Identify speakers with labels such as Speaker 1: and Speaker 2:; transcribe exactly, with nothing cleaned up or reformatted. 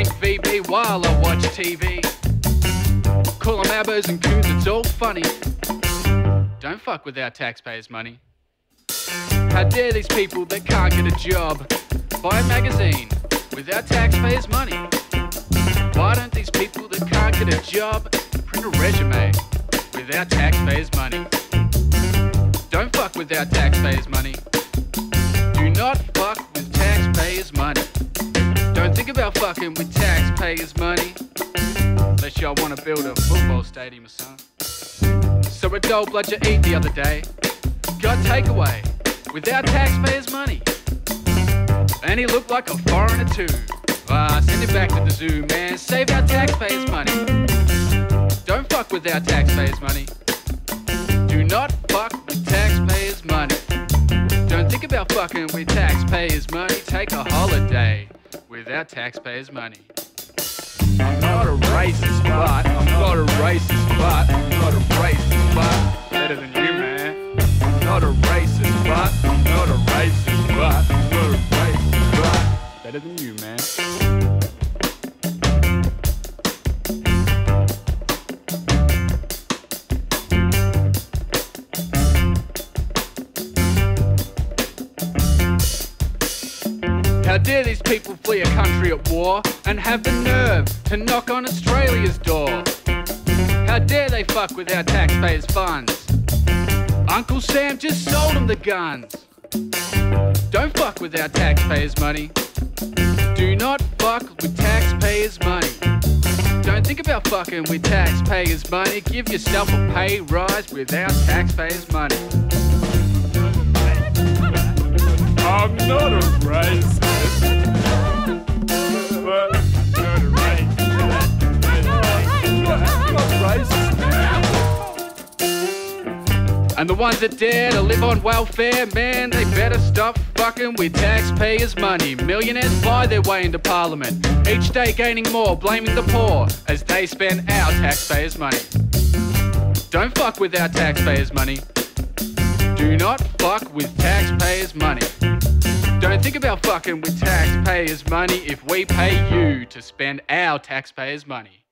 Speaker 1: V B while I watch T V. Call them abos and coons, it's all funny. Don't fuck with our taxpayers' money. How dare these people that can't get a job buy a magazine with our taxpayers' money? Why don't these people that can't get a job print a resume with our taxpayers' money? Don't fuck with our taxpayers' money. Do not fuck with taxpayers' money. Don't think about fucking with taxpayers' money unless y'all want to build a football stadium or something. So a dole bludger eat the other day got takeaway with our taxpayers' money, and he looked like a foreigner too. Ah, send him back to the zoo, man. Save our taxpayers' money. Don't fuck with our taxpayers' money. Do not fuck with taxpayers' money. Don't think about fucking with taxpayers' money. Take a holiday with our taxpayers' money. I'm not a racist, but I'm not a racist, but I'm not a racist, but better than you, man. I'm not a racist, but I'm not a racist, but I'm not a racist, but better than you, man. How dare these people flee a country at war and have the nerve to knock on Australia's door? How dare they fuck with our taxpayers' funds? Uncle Sam just sold them the guns. Don't fuck with our taxpayers' money. Do not fuck with taxpayers' money. Don't think about fucking with taxpayers' money. Give yourself a pay rise with our taxpayers' money. I'm not a racist, but I'm not a racist. I'm not racist, man. And the ones that dare to live on welfare, man, they better stop fucking with taxpayers' money. Millionaires buy their way into Parliament, each day gaining more, blaming the poor as they spend our taxpayers' money. Don't fuck with our taxpayers' money. Do not fuck with taxpayers' money. Don't think about fucking with taxpayers' money if we pay you to spend our taxpayers' money.